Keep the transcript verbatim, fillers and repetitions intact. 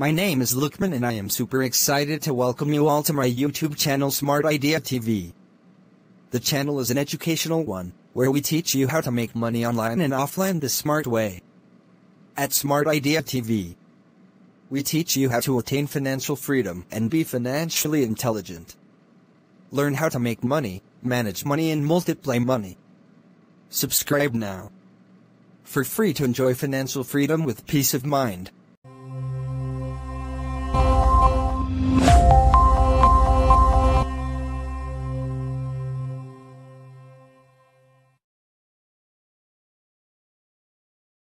My name is Lukman and I am super excited to welcome you all to my YouTube channel Smart Idea T V. The channel is an educational one, where we teach you how to make money online and offline the smart way. At Smart Idea T V, we teach you how to attain financial freedom and be financially intelligent. Learn how to make money, manage money and multiply money. Subscribe now. For free to enjoy financial freedom with peace of mind.